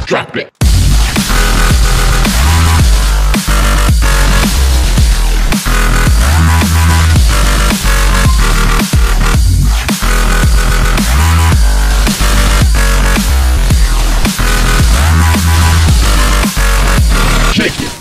Drop it. Shake it.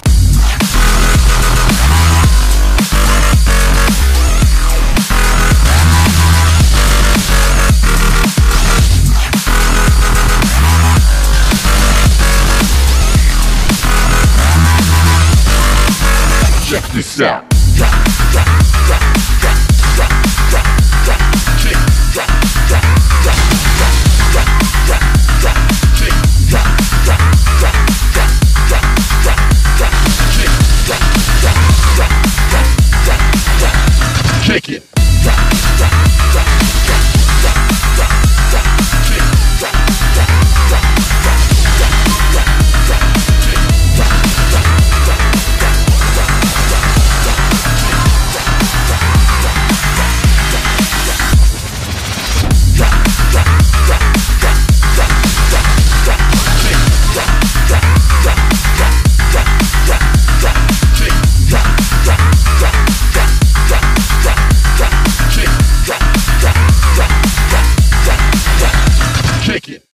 Check this out. Drop, drop, drop, drop, drop, drop, drop, shake, drop, drop, drop, drop, drop, drop, drop, shake, drop, drop, drop, drop, drop, drop, drop, shake, drop, drop, drop, drop, drop, drop, shake it.